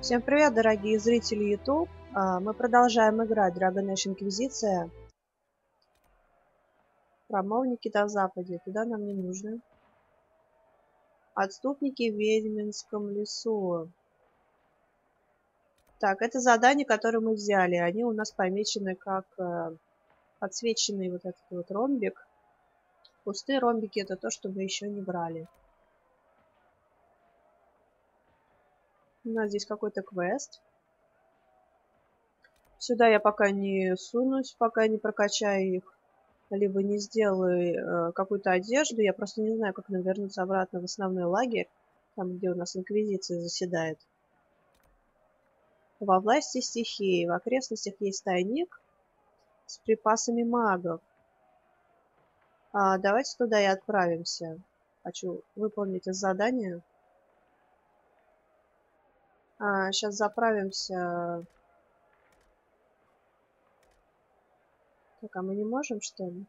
Всем привет, дорогие зрители YouTube. Мы продолжаем играть Dragon Age Инквизиция. Храмовники на западе. Туда нам не нужно. Отступники в Ведьминском лесу. Так, это задание, которое мы взяли. Они у нас помечены как подсвеченный вот этот вот ромбик. Пустые ромбики — это то, что мы еще не брали. У нас здесь какой-то квест. Сюда я пока не сунусь, пока не прокачаю их. Либо не сделаю какую-то одежду. Я просто не знаю, как нам вернуться обратно в основной лагерь, там, где у нас Инквизиция заседает. Во власти стихии. В окрестностях есть тайник с припасами магов. Давайте туда и отправимся. Хочу выполнить это задание. Сейчас заправимся. Так, а мы не можем, что ли?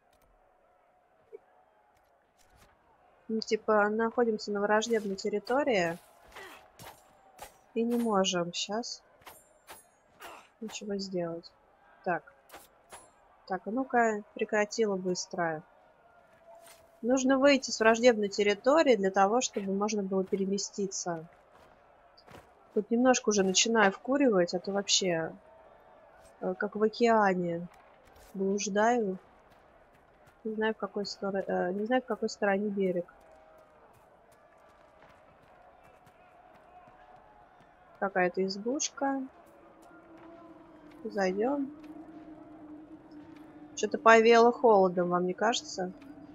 Ну, типа, находимся на враждебной территории и не можем сейчас ничего сделать. Так, а ну-ка, прекратила быстро. Нужно выйти с враждебной территории для того, чтобы можно было переместиться. Тут немножко уже начинаю вкуривать, а то вообще как в океане блуждаю. Не знаю, в какой стороне берег. Какая-то избушка. Зайдем. Что-то повеяло холодом, вам не кажется?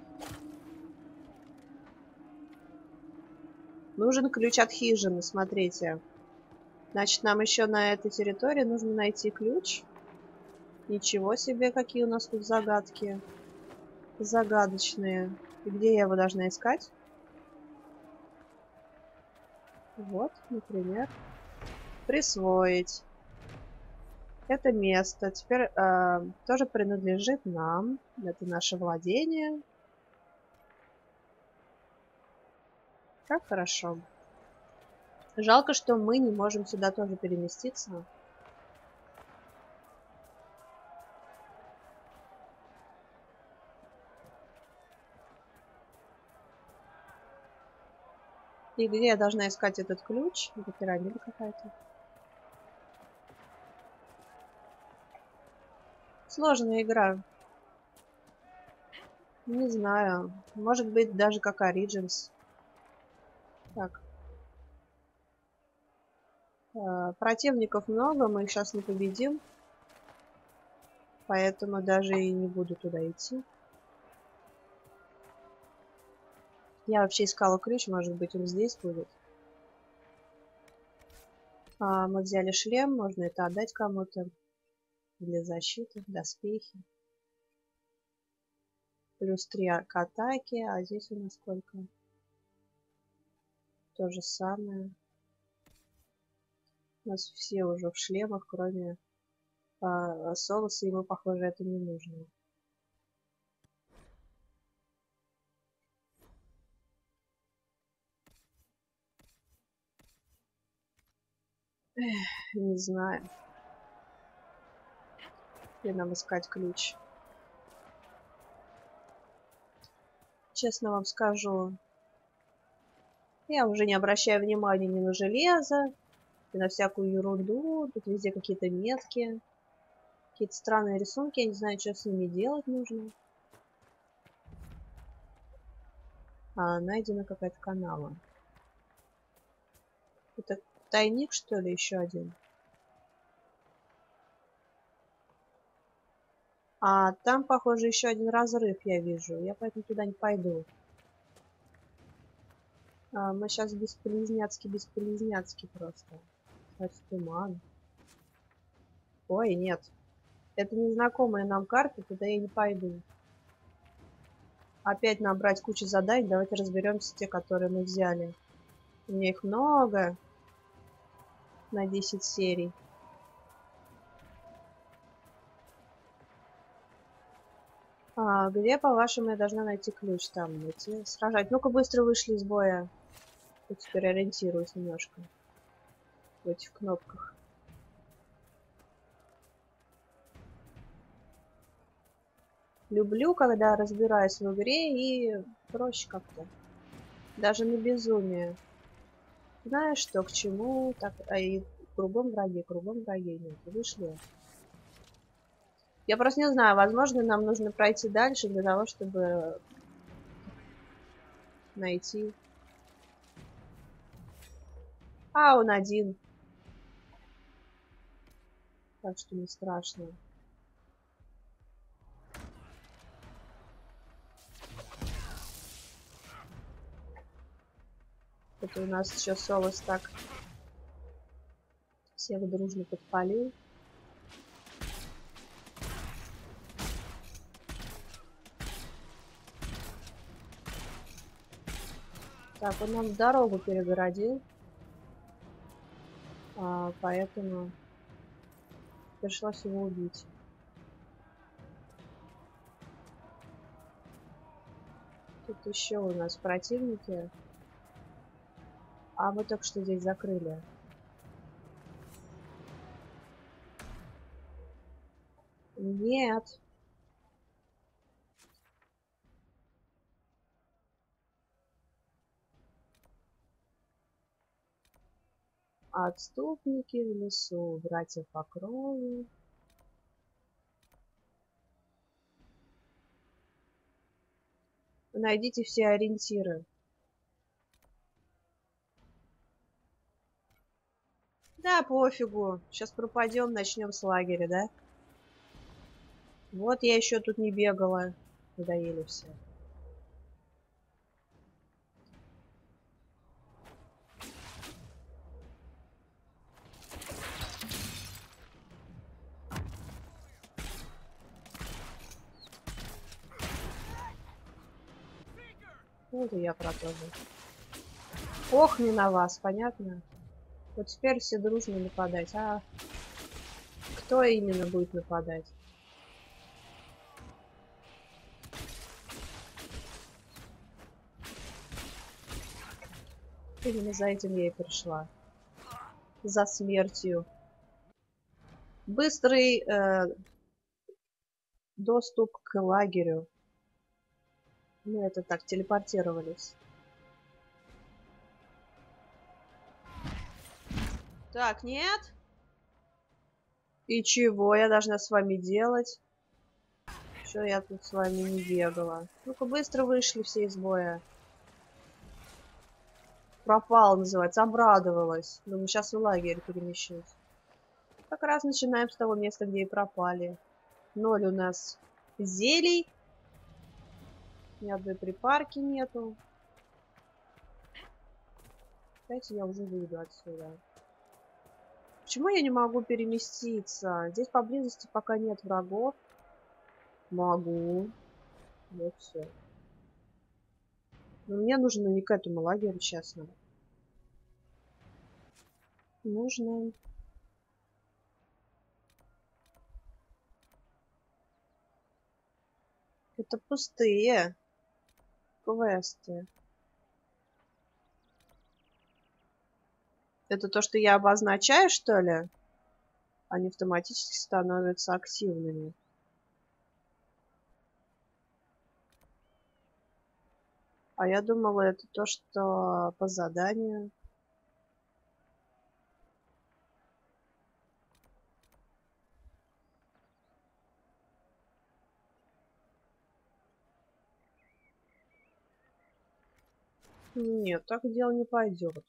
Нужен ключ от хижины, смотрите. Значит, нам еще на этой территории нужно найти ключ. Ничего себе, какие у нас тут загадки. Загадочные. И где я его должна искать? Вот, например. Присвоить. Это место теперь тоже принадлежит нам. Это наше владение. Как хорошо. Жалко, что мы не можем сюда тоже переместиться. И где я должна искать этот ключ? Это пирамида какая-то. Сложная игра. Не знаю. Может быть, даже как Origins. Так. Противников много, мы их сейчас не победим. Поэтому даже и не буду туда идти. Я вообще искала ключ, может быть, он здесь будет. Мы взяли шлем, можно это отдать кому-то для защиты, доспехи. Плюс 3 к атаке, а здесь у нас сколько? То же самое. У нас все уже в шлемах, кроме Солоса, ему, похоже, это не нужно. Не знаю. Где нам искать ключ? Честно вам скажу, я уже не обращаю внимания ни на железо, ни на всякую ерунду. Тут везде какие-то метки, какие-то странные рисунки. Я не знаю, что с ними делать нужно. Найдена какая-то канава. Это тайник, что ли, еще один? Там, похоже, еще один разрыв я вижу. Я поэтому туда не пойду. Мы сейчас бесполезняцки просто. Кстати, туман. Ой, нет. Это незнакомая нам карта, туда я не пойду. Опять нам брать кучу заданий. Давайте разберемся те, которые мы взяли. У меня их много. На 10 серий. Где, по-вашему, я должна найти ключ? Там найти, сражать. Ну-ка, быстро вышли из боя. Я теперь ориентируюсь немножко. в этих кнопках. Люблю, когда разбираюсь в игре и проще как-то. Даже на безумие. Знаешь, что к чему, так, и кругом враги, нет, вышли. Я просто не знаю, возможно, нам нужно пройти дальше для того, чтобы найти. А, он один. Так что не страшно. Это у нас еще Солос так всех дружно подпалил. Так, он нам дорогу перегородил. Поэтому пришлось его убить. Тут еще у нас противники. А мы только что здесь закрыли. Нет. Отступники в лесу, братья по крови. Найдите все ориентиры. Да, пофигу. Сейчас пропадем, начнем с лагеря, да? Вот я еще тут не бегала. Надоели все. Вот и я про то же. Ох, не на вас, понятно? Вот теперь все дружно нападать. А кто именно будет нападать? Именно за этим я и пришла. За смертью. Быстрый доступ к лагерю. Мы это так, телепортировались. Так, нет. И чего я должна с вами делать? Что я тут с вами не бегала? Ну-ка, быстро вышли все из боя. Пропал, называется, обрадовалась. Думаю, сейчас в лагерь перемещусь. Как раз начинаем с того места, где и пропали. 0 у нас зелий. Ни одной припарки нету. Дайте я уже выйду отсюда. Почему я не могу переместиться? Здесь поблизости пока нет врагов. Могу. Вот все. Но мне нужно не к этому лагерю, честно. Нужно... Это пустые квесты. Это то, что я обозначаю, что ли? Они автоматически становятся активными. А я думала, это то, что по заданию. Нет, так дело не пойдет.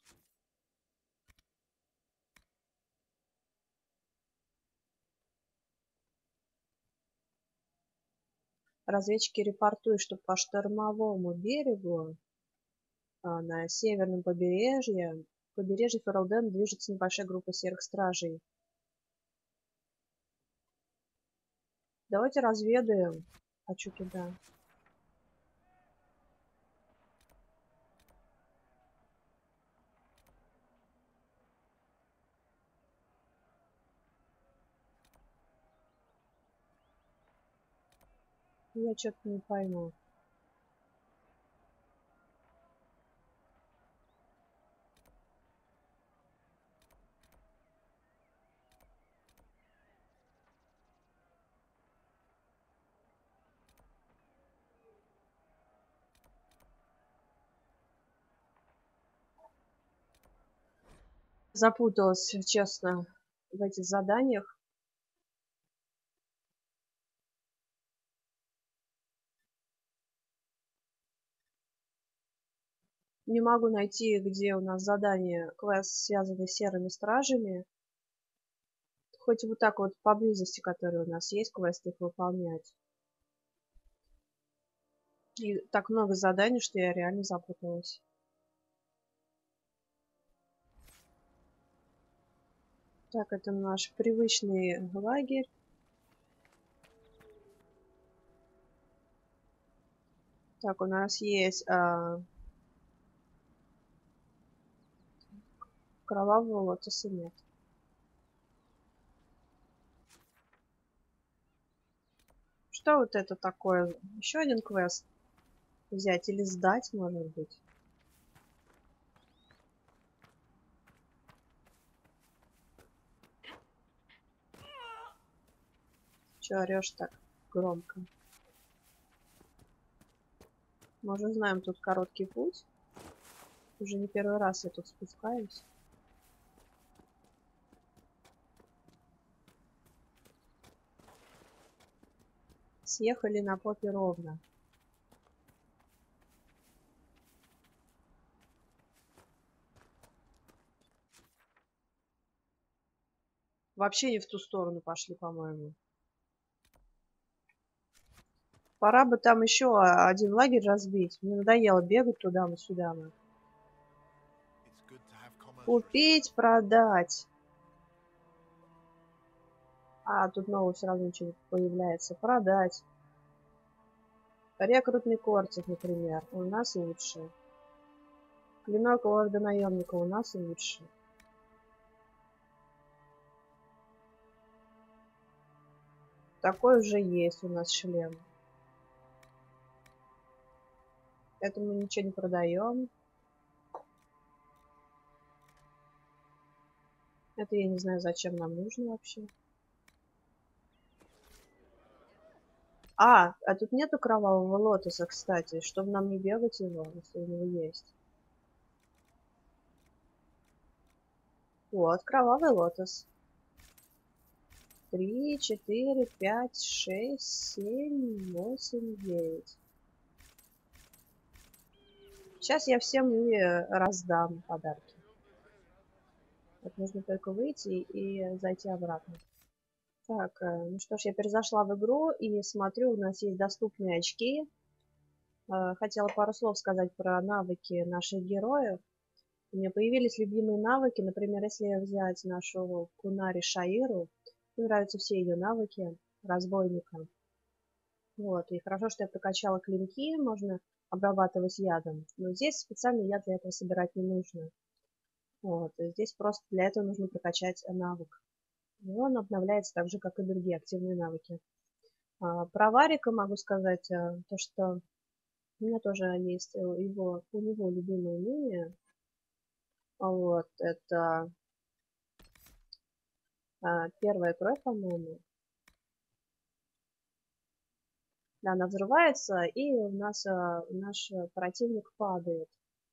Разведчики репортуют, что по штормовому берегу на северном побережье Ферлден движется небольшая группа серых стражей. Давайте разведаем. Хочу туда. Я что-то не пойму. Запуталась, честно, в этих заданиях. Не могу найти, где у нас задание, квест, связанный с серыми стражами. Хоть вот так вот поблизости, которые у нас есть, квесты, их выполнять. И так много заданий, что я реально запуталась. Так, это наш привычный лагерь. Так, у нас есть кровавого лотоса нет. Что вот это такое? Еще один квест взять или сдать, может быть? Че орешь так громко? Мы уже знаем тут короткий путь. Уже не первый раз я тут спускаюсь. Съехали на попе ровно. Вообще не в ту сторону пошли, по-моему. Пора бы там еще один лагерь разбить. Мне надоело бегать туда-сюда. Купить, продать. А, тут нового сразу ничего появляется. Продать. Рекрутный кортик, например. У нас лучше. Клинок лорда наемника у нас лучше. Такой уже есть у нас шлем. Это мы ничего не продаем. Это я не знаю, зачем нам нужно вообще. А тут нету кровавого лотоса, кстати, чтобы нам не бегать его, если у него есть. Вот, кровавый лотос. 3, 4, 5, 6, 7, 8, 9. Сейчас я всем и раздам подарки. Вот нужно только выйти и зайти обратно. Так, ну что ж, я перезашла в игру и смотрю, у нас есть доступные очки. Хотела пару слов сказать про навыки наших героев. У меня появились любимые навыки. Например, если взять нашу Кунари Шаиру, мне нравятся все ее навыки разбойника. Вот, и хорошо, что я прокачала клинки, можно обрабатывать ядом. Но здесь специально яд для этого собирать не нужно. Вот, и здесь просто для этого нужно прокачать навык. И он обновляется так же, как и другие активные навыки. Про Варика могу сказать то, что у меня тоже есть у него любимое умение. Вот, это первая кровь, по-моему. Да, она взрывается, и у нас наш противник падает.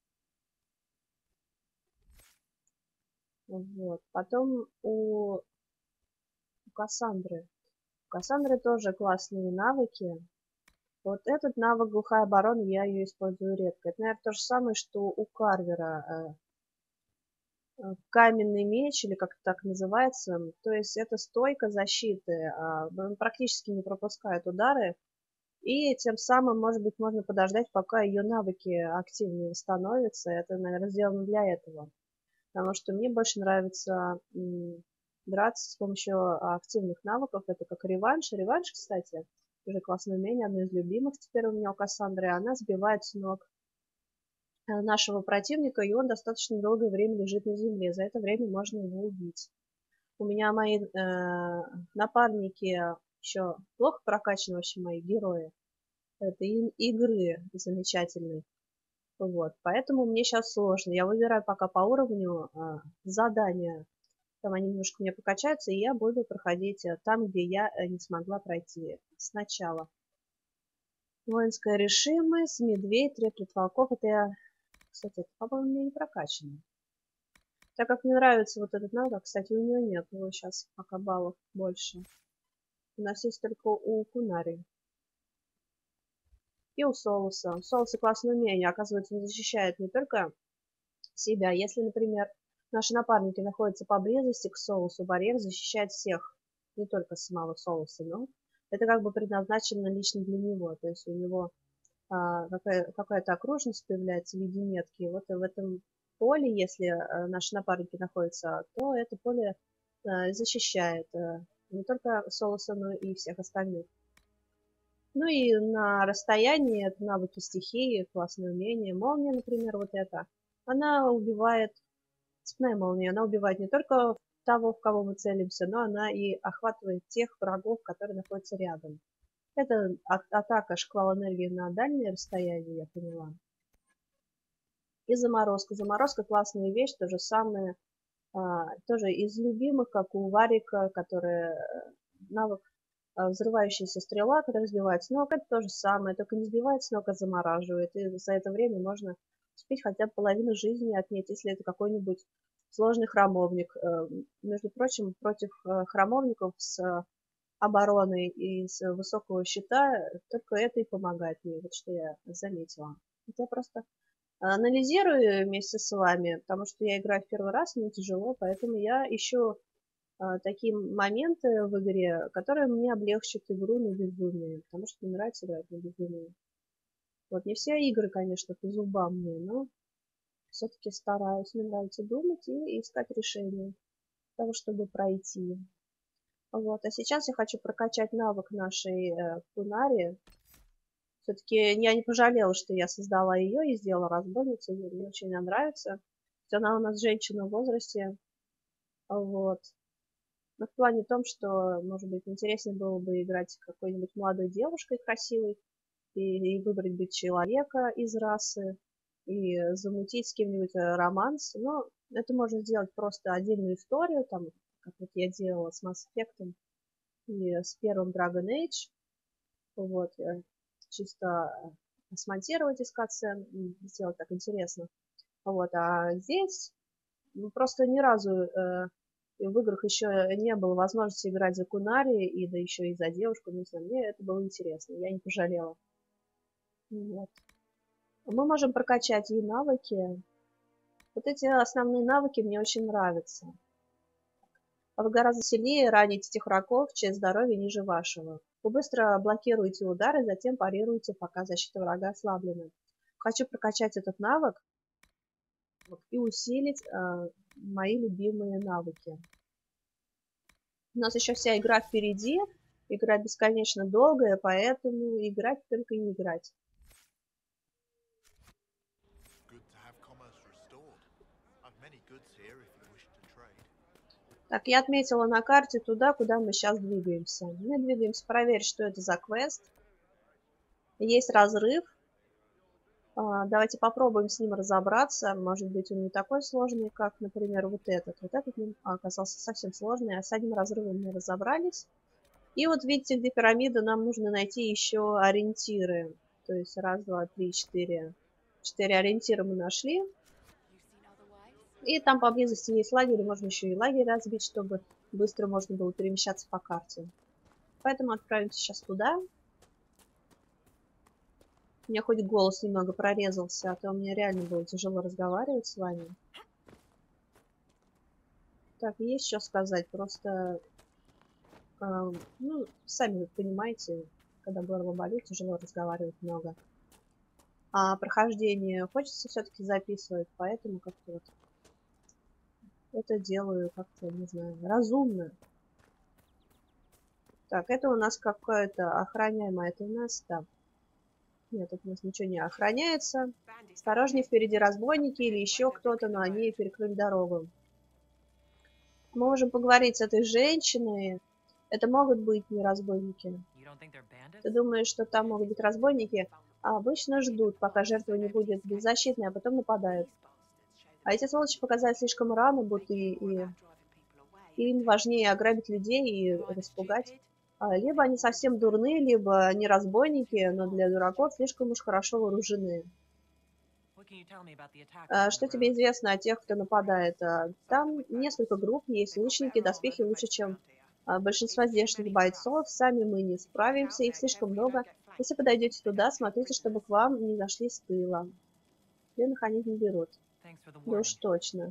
Вот. Потом у Кассандры. У Кассандры тоже классные навыки. Вот этот навык глухая оборона, я ее использую редко. Это, наверное, то же самое, что у Карвера каменный меч, или как это так называется. То есть это стойка защиты. Он практически не пропускает удары. И тем самым, может быть, можно подождать, пока ее навыки активнее восстановятся. Это, наверное, сделано для этого. Потому что мне больше нравится драться с помощью активных навыков. Это как реванш. Реванш, кстати, тоже классное умение, одно из любимых теперь у меня у Кассандры. Она сбивает с ног нашего противника, и он достаточно долгое время лежит на земле. За это время можно его убить. У меня мои напарники еще плохо прокачаны, вообще мои герои. Это игры замечательные. Вот, поэтому мне сейчас сложно. Я выбираю пока по уровню задания. Там они немножко у меня покачаются, и я буду проходить там, где я не смогла пройти сначала. Воинская решимость, медведь, треплет волков. Это я, кстати, это, по-моему, у меня не прокачано. Так как мне нравится вот этот навык, кстати, у нее нет, его сейчас пока баллов больше. У нас есть только у Кунари. И у Солоса. У Солоса классное умение. Оказывается, он защищает не только себя. Если, например, наши напарники находятся поблизости к Солосу, барьер защищает всех. Не только самого Солоса, но это как бы предназначено лично для него. То есть у него какая-то окружность появляется в виде метки. И вот в этом поле, если наши напарники находятся, то это поле защищает не только Солоса, но и всех остальных. Ну и на расстоянии это навыки стихии, классное умение. Молния, например, вот это. Она убивает, цепная молния, она убивает не только того, в кого мы целимся, но она и охватывает тех врагов, которые находятся рядом. Это атака шквал энергии на дальнее расстояние, я поняла. И заморозка. Заморозка классная вещь, то же самое, тоже из любимых, как у Варика, которая навык взрывающаяся стрела, которая сбивает с ног, это то же самое, только не сбивает с ног, а замораживает. И за это время можно успеть хотя бы половину жизни отнять, если это какой-нибудь сложный храмовник. Между прочим, против храмовников с обороны и с высокого щита только это и помогает мне, вот что я заметила. Я просто анализирую вместе с вами, потому что я играю в первый раз, мне тяжело, поэтому я ищу такие моменты в игре, которые мне облегчат игру на безумие, потому что мне нравится играть на безумие. Вот не все игры, конечно, по зубам мне, но все-таки стараюсь, мне нравится думать и искать решения для того, чтобы пройти. Вот. А сейчас я хочу прокачать навык нашей Кунари. Все-таки я не пожалела, что я создала ее и сделала разбойницу. Мне очень она нравится. Она у нас женщина в возрасте. Вот. Но в плане том, что, может быть, интереснее было бы играть какой-нибудь молодой девушкой красивой и выбрать быть человека из расы и замутить с кем-нибудь романс. Но это можно сделать просто отдельную историю, там, как вот я делала с Mass Effect и с первым Dragon Age. Вот, чисто смонтировать из катсцен, сделать так интересно. Вот, а здесь просто ни разу в играх еще не было возможности играть за Кунари, и да еще и за девушку, не знаю, мне это было интересно, я не пожалела. Вот. Мы можем прокачать ей навыки. Вот эти основные навыки мне очень нравятся. Вы гораздо сильнее ранить этих врагов, чье здоровье ниже вашего. Вы быстро блокируете удары, затем парируете, пока защита врага ослаблена. Хочу прокачать этот навык и усилить мои любимые навыки. У нас еще вся игра впереди. Игра бесконечно долгая, поэтому играть только и играть. Так, я отметила на карте туда, куда мы сейчас двигаемся. Мы двигаемся проверить, что это за квест. Есть разрыв. Давайте попробуем с ним разобраться. Может быть, он не такой сложный, как, например, вот этот. Вот этот оказался совсем сложный, а с одним разрывом мы разобрались. И вот видите, где пирамида, нам нужно найти еще ориентиры. То есть раз, два, три, четыре. 4 ориентира мы нашли. И там поблизости есть лагерь, можно еще и лагерь разбить, чтобы быстро можно было перемещаться по карте. Поэтому отправимся сейчас туда. У меня хоть голос немного прорезался, а то мне реально было тяжело разговаривать с вами. Так, есть что сказать, просто, ну, сами вы понимаете, когда горло болит, тяжело разговаривать много. А прохождение хочется все-таки записывать, поэтому как-то вот это делаю как-то, не знаю, разумно. Так, это у нас какое-то охраняемое, это у нас, да. Нет, тут у нас ничего не охраняется. Осторожнее, впереди разбойники или еще кто-то, но они перекрыли дорогу. Мы можем поговорить с этой женщиной. Это могут быть не разбойники. Ты думаешь, что там могут быть разбойники? А обычно ждут, пока жертва не будет беззащитной, а потом нападают. А эти сволочи показали слишком рано, будто и им важнее ограбить людей и распугать. Либо они совсем дурны, либо не разбойники, но для дураков слишком уж хорошо вооружены. Что тебе известно о тех, кто нападает? Там несколько групп, есть лучники, доспехи лучше, чем большинство здешних бойцов. Сами мы не справимся, их слишком много. Если подойдете туда, смотрите, чтобы к вам не зашли с тыла. Пленных они не берут. Да уж точно.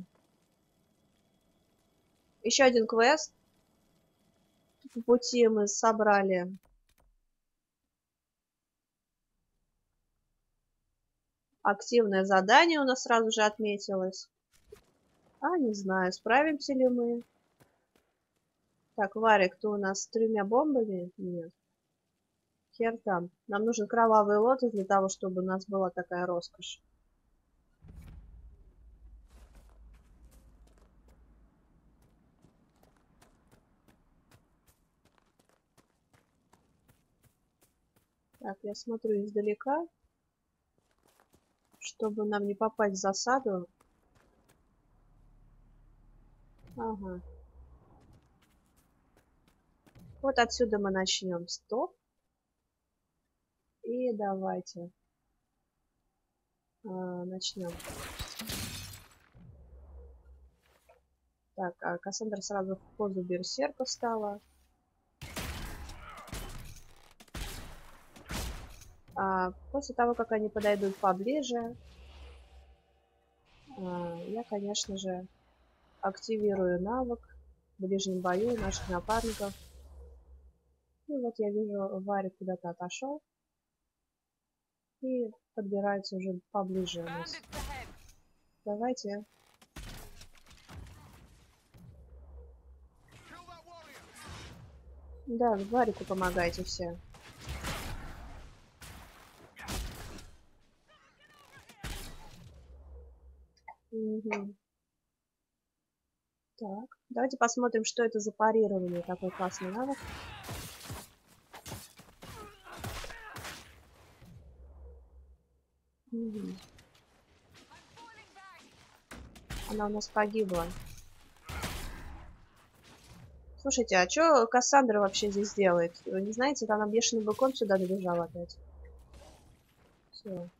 Еще один квест. По пути мы собрали активное задание, у нас сразу же отметилось. Не знаю, справимся ли мы. Так, Варик, кто у нас с 3 бомбами? Нет. Хер там. Нам нужен кровавый лотос для того, чтобы у нас была такая роскошь. Так, я смотрю издалека, чтобы нам не попасть в засаду. Ага. Вот отсюда мы начнем. Стоп. И давайте начнем. Так, Кассандра сразу в позу берсерка встала. После того, как они подойдут поближе, я, конечно же, активирую навык в ближнем бою наших напарников. И вот я вижу, Варик куда-то отошел и подбирается уже поближе у нас. Давайте. Да, Варику помогайте все. Угу. Так, давайте посмотрим, что это за парирование, такой классный навык. Угу. Она у нас погибла. Слушайте, а что Кассандра вообще здесь делает? Вы не знаете, она бешеным быком сюда добежала опять. Все.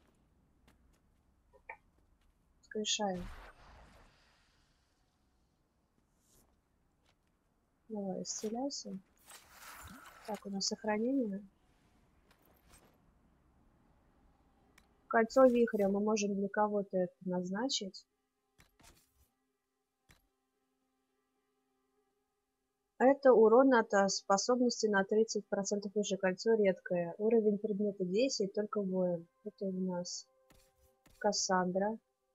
Скрешаем. Давай, исцеляйся. Так, у нас сохранение. Кольцо вихря мы можем для кого-то это назначить. Это урон от способности на 30% выше. Кольцо редкое. Уровень предмета 10, только воин. Это у нас Кассандра.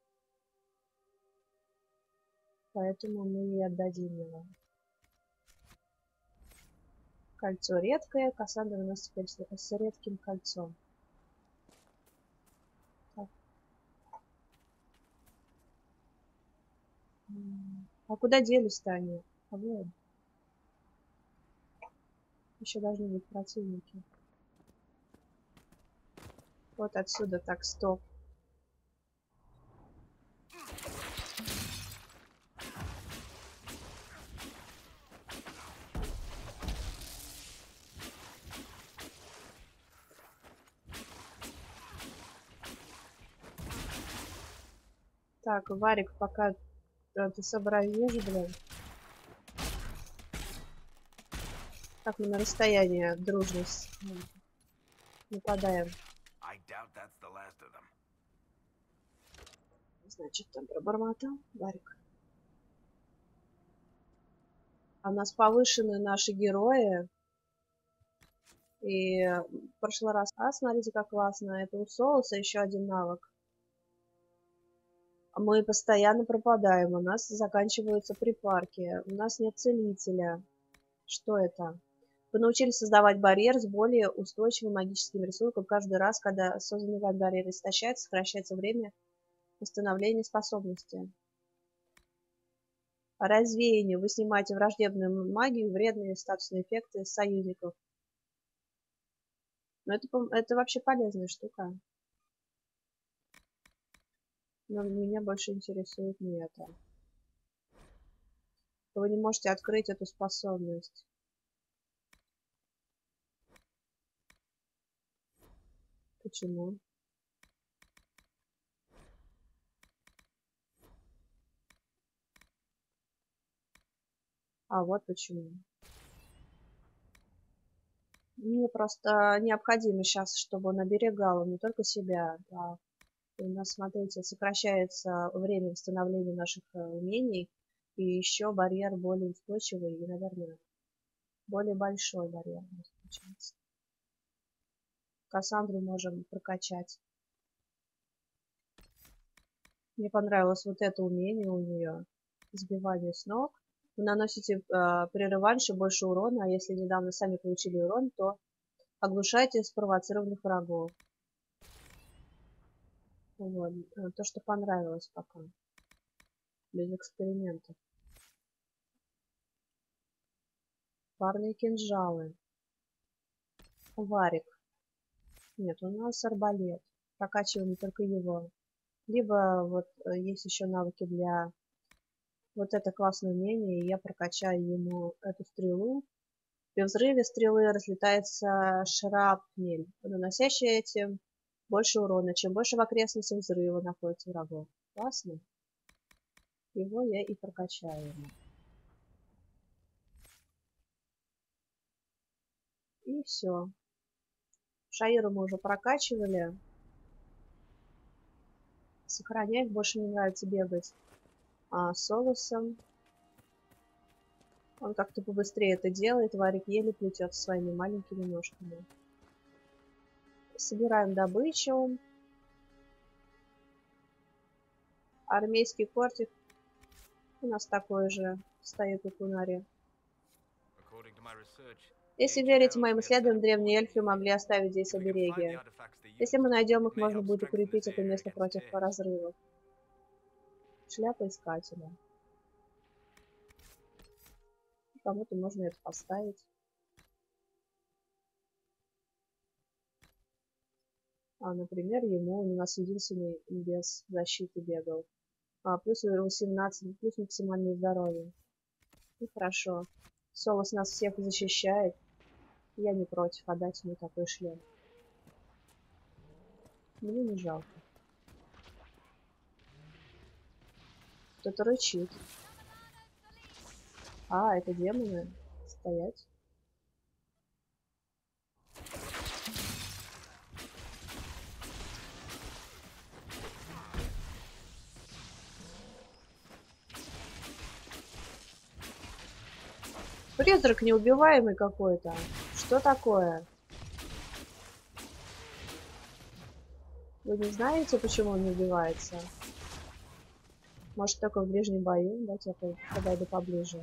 Поэтому мы ей отдадим его. Кольцо редкое. Кассандра у нас теперь с редким кольцом. Так. А куда делись-то они? Вот. Еще должны быть противники. Вот отсюда, так, стоп. Так, Варик, пока ты сообразишь, блин. Так, мы на расстояние дружность нападаем. Значит, там пробормотал Варик. А у нас повышены наши герои. И в прошлый раз, смотрите, как классно. Это у Соуса еще один навык. Мы постоянно пропадаем. У нас заканчиваются припарки. У нас нет целителя. Что это? Вы научились создавать барьер с более устойчивым магическим рисунком. Каждый раз, когда созданный вами барьер истощается, сокращается время восстановления способности. Развеяние. Вы снимаете враждебную магию, вредные статусные эффекты союзников. Но это вообще полезная штука. Но меня больше интересует не это. Вы не можете открыть эту способность. Почему? А вот почему. Мне просто необходимо сейчас, чтобы он оберегал не только себя, а у нас, смотрите, сокращается время восстановления наших умений, и еще барьер более устойчивый и, наверное, более большой барьер у нас получается. Кассандру можем прокачать. Мне понравилось вот это умение у нее. Сбивание с ног. Вы наносите при реванше больше урона, а если недавно сами получили урон, то оглушайте спровоцированных врагов. Вот. То, что понравилось пока. Без экспериментов. Парные кинжалы. Варик. Нет, у нас арбалет. Прокачиваем только его. Либо вот есть еще навыки для... Вот это классное умение, и я прокачаю ему эту стрелу. При взрыве стрелы разлетается шрапнель, наносящая этим больше урона. Чем больше в окрестностях взрыва находится врагов. Классно. Его я и прокачаю ему. И все. Шаиру мы уже прокачивали. Сохраняем. Больше мне нравится бегать с Солосом. Он как-то побыстрее это делает. Варик еле плетет своими маленькими ножками. Собираем добычу. Армейский кортик. У нас такой же стоит у Кунари. Если верить моим исследованиям, древние эльфы могли оставить здесь обереги. Если мы найдем их, можно будет укрепить это место против разрывов. Шляпа искателя. Кому-то можно это поставить. Например, ему он у нас единственный без защиты бегал. Плюс 18, плюс максимальное здоровье. И хорошо. Солос нас всех защищает. Я не против отдать ему такой шлем. Мне не жалко. Кто-то рычит. Это демоны. Стоять. Призрак неубиваемый какой-то. Что такое? Вы не знаете, почему он не убивается? Может, только в ближнем бою? Давайте я подойду поближе.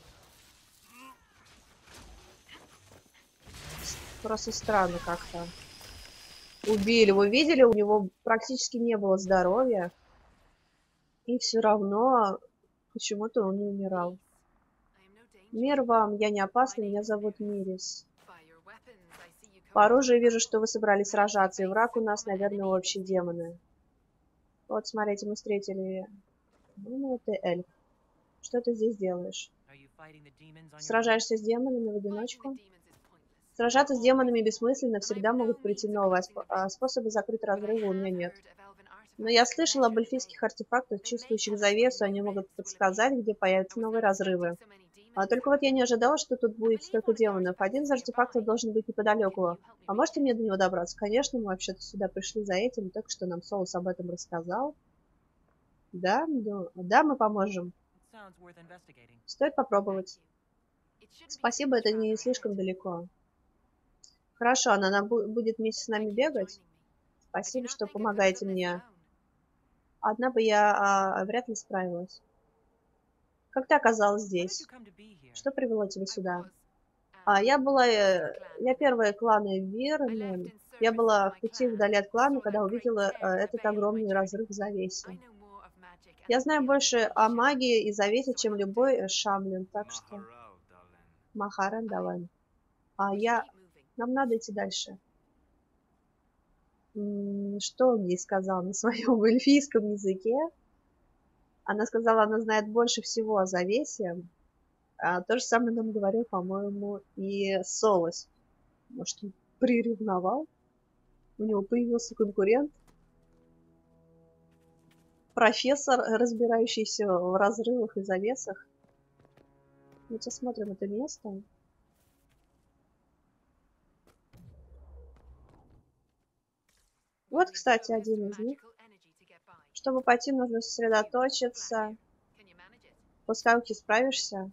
Просто странно как-то. Убили. Вы видели? У него практически не было здоровья. И все равно почему-то он не умирал. Мир вам, я не опасна, меня зовут Мирис. По оружию вижу, что вы собрались сражаться, и враг у нас, наверное, общие демоны. Вот, смотрите, мы встретили... Ну, ты эльф. Что ты здесь делаешь? Сражаешься с демонами в одиночку? Сражаться с демонами бессмысленно, всегда могут прийти новые, способы закрыть разрывы у меня нет. Но я слышала об эльфийских артефактах, чувствующих завесу, они могут подсказать, где появятся новые разрывы. Только вот я не ожидала, что тут будет столько демонов. Один из артефактов должен быть неподалеку. А можете мне до него добраться? Конечно, мы вообще-то сюда пришли за этим, только что нам Солос об этом рассказал. Да, мы поможем. Стоит попробовать. Спасибо, это не слишком далеко. Хорошо, она будет вместе с нами бегать. Спасибо, что помогаете мне. Одна бы я вряд ли справилась. Как ты оказалась здесь? Что привело тебя сюда? Я первая клана Вирмен. Я была в пути вдали от клана, когда увидела этот огромный разрыв в завесе. Я знаю больше о магии и завесе, чем любой шамлин, так что... Махарен, давай. Нам надо идти дальше. Что он ей сказал на своем эльфийском языке? Она сказала, она знает больше всего о завесе. То же самое нам говорил, по-моему, и Солос. Может, он приревновал? У него появился конкурент? Профессор, разбирающийся в разрывах и завесах? Давайте смотрим это место. Вот, кстати, один из них. Чтобы пойти, нужно сосредоточиться. Пускай справишься.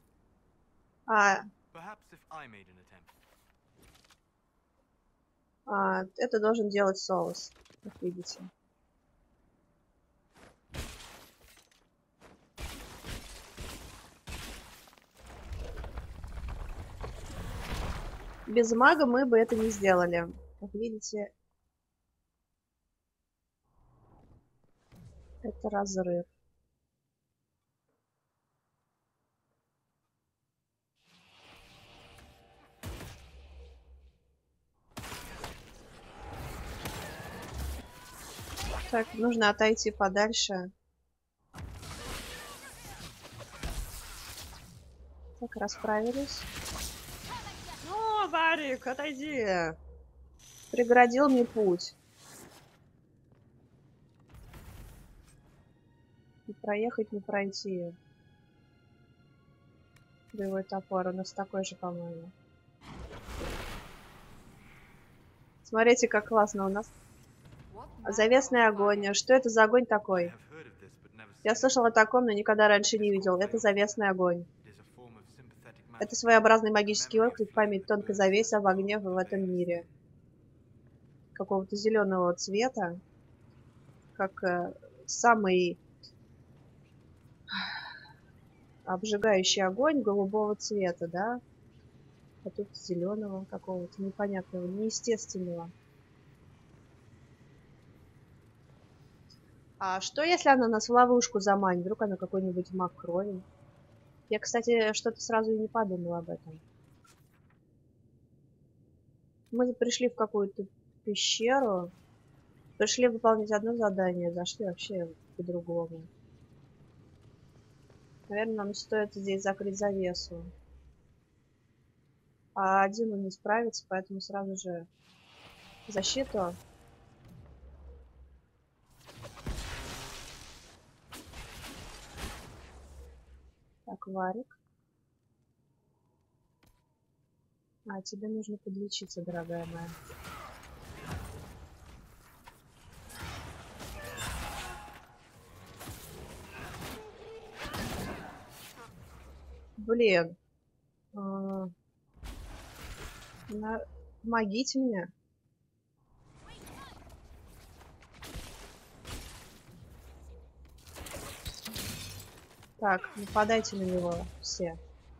Это должен делать соус, как видите. Без мага мы бы это не сделали. Как видите, это разрыв. Так, нужно отойти подальше. Так, расправились. Ну, Варик, отойди. Преградил мне путь. Не проехать, не пройти. Боевой топор у нас такой же, по-моему. Смотрите, как классно у нас. Завесный огонь. Что это за огонь такой? Я слышал о таком, но никогда раньше не видел. Это завесный огонь. Это своеобразный магический отклик, память тонкой завеса в огне в этом мире. Какого-то зеленого цвета. Как самый обжигающий огонь голубого цвета, да? А тут зеленого какого-то непонятного, неестественного. А что, если она нас в ловушку заманит? Вдруг она какой-нибудь маг крови? Я, кстати, что-то сразу и не подумала об этом. Мы пришли в какую-то пещеру. Пришли выполнить одно задание, зашли вообще по-другому. Наверное, нам стоит здесь закрыть завесу. А один он не справится, поэтому сразу же защиту. Так, Варик. Тебе нужно подлечиться, дорогая моя. Блин. Помогите мне. Так, нападайте на него все.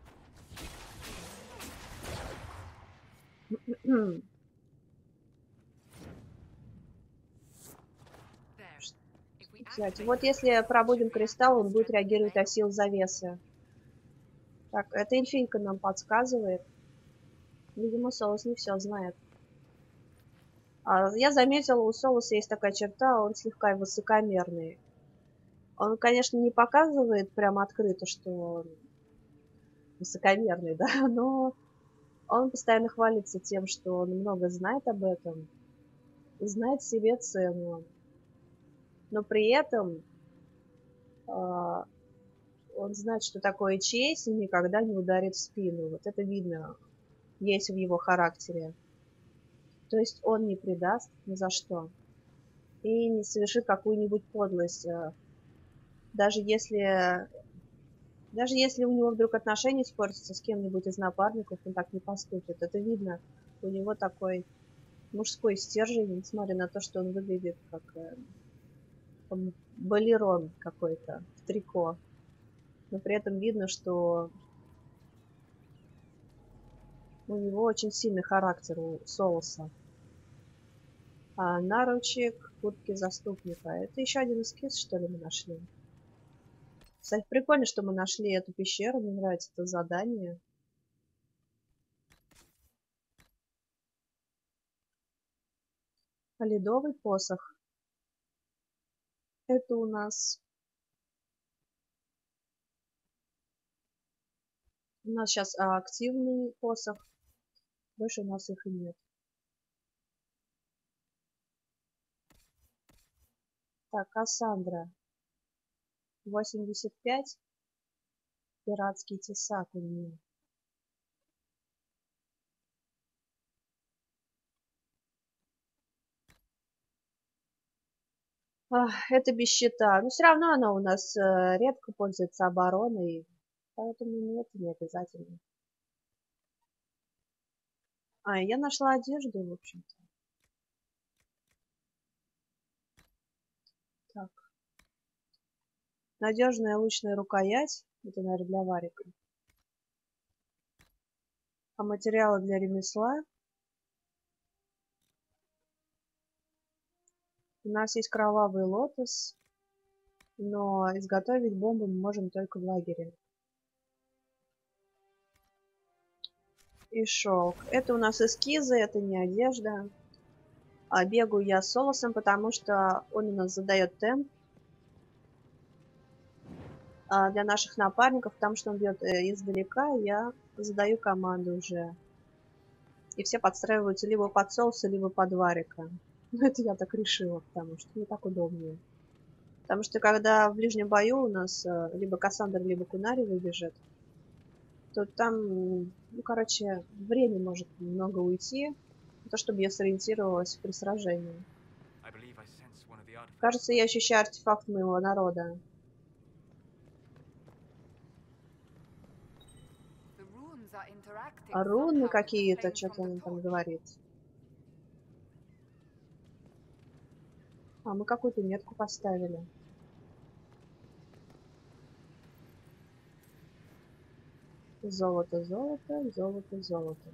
Кстати, вот если пробудем кристалл, он будет реагировать на силу завесы. Так, эта эльфинка нам подсказывает. Видимо, Соус не все знает. Я заметила, у Соуса есть такая черта, он слегка высокомерный. Он, конечно, не показывает прямо открыто, что он высокомерный, да, но он постоянно хвалится тем, что он много знает об этом и знает себе цену. Но при этом он знает, что такое честь, и никогда не ударит в спину. Вот это видно, есть в его характере. То есть он не предаст ни за что и не совершит какую-нибудь подлость. Даже если у него вдруг отношения испортятся с кем-нибудь из напарников, он так не поступит. Это видно. У него такой мужской стержень, несмотря на то, что он выглядит как балерон какой-то в трико. Но при этом видно, что у него очень сильный характер у Соуса. Наручик куртки заступника. Это еще один эскиз, что ли, мы нашли? Кстати, прикольно, что мы нашли эту пещеру. Мне нравится это задание. Ледовый посох. Это у нас сейчас активный посох. Больше у нас их и нет. Так, Кассандра. 85. Пиратский тесак у меня. Это без щита. Но все равно она у нас редко пользуется обороной. Поэтому нет, не обязательно. Я нашла одежду, в общем-то. Так. Надежная лучная рукоять. Это, наверное, для варика. А материалы для ремесла. У нас есть кровавый лотос. Но изготовить бомбу мы можем только в лагере. И шелк. Это у нас эскизы, это не одежда. Бегаю я с Солосом, потому что он у нас задает темп для наших напарников, потому что он бьет издалека, я задаю команду уже. И все подстраиваются либо под Солоса, либо под Варика. Ну, это я так решила, потому что мне так удобнее. Потому что когда в ближнем бою у нас либо Кассандра, либо Кунари выбежит, то там, ну, короче, время может много уйти, на то, чтобы я сориентировалась при сражении. Кажется, я ощущаю артефакт моего народа. Руны какие-то, что-то он там говорит. Мы какую-то метку поставили. Золото, золото, золото, золото.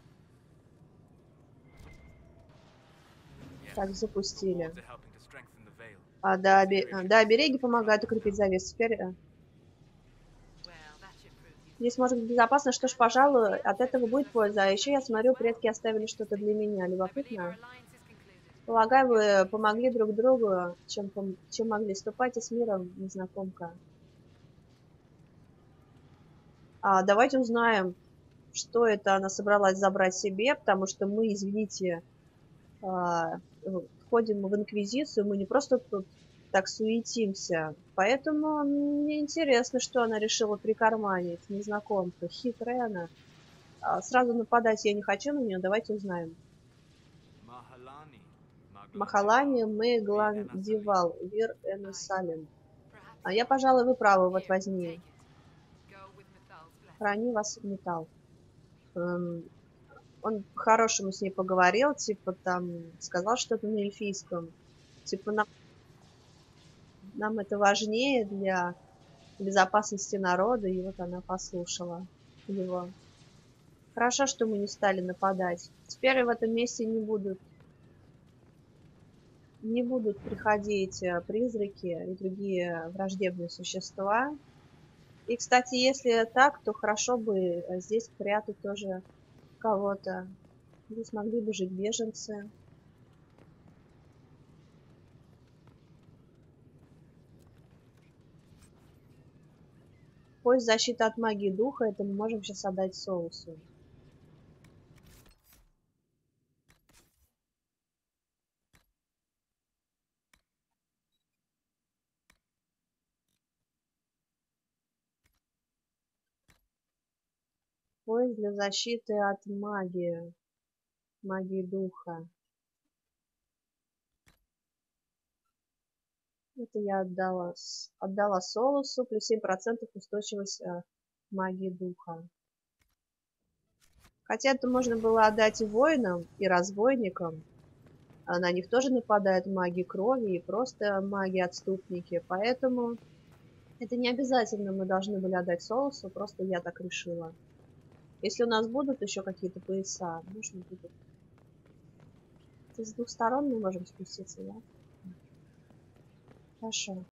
Так, запустили. Да, обереги помогают укрепить завес. Теперь здесь может быть безопасно. Что ж, пожалуй, от этого будет польза. А еще я смотрю, предки оставили что-то для меня. Любопытно. Полагаю, вы помогли друг другу, чем могли. Ступайте с миром, незнакомка. Давайте узнаем, что это она собралась забрать себе, потому что мы, извините, входим в инквизицию, мы не просто тут так суетимся. Поэтому мне интересно, что она решила прикарманить. Незнакомка, хитрая она. Сразу нападать я не хочу на нее, давайте узнаем. Махалани Мэйглан Дивал, Вир Энусалин. Я, пожалуй, вы правы, вот возьми. Храни вас металл. Он по-хорошему с ней поговорил, типа там сказал что-то на эльфийском. Типа нам это важнее для безопасности народа, и вот она послушала его. Хорошо, что мы не стали нападать. Теперь в этом месте не будут приходить призраки и другие враждебные существа. И, кстати, если так, то хорошо бы здесь прятать тоже кого-то. Здесь могли бы жить беженцы. Поиск защиты от магии духа, это мы можем сейчас отдать Соусу. Поиск для защиты от магии духа. Это я отдала Солусу, плюс 7% устойчивость магии духа. Хотя это можно было отдать и воинам, и разбойникам. На них тоже нападают маги крови и просто маги-отступники. Поэтому это не обязательно мы должны были отдать Солусу, просто я так решила. Если у нас будут еще какие-то пояса, можно будет. С двух сторон мы можем спуститься, да? Хорошо.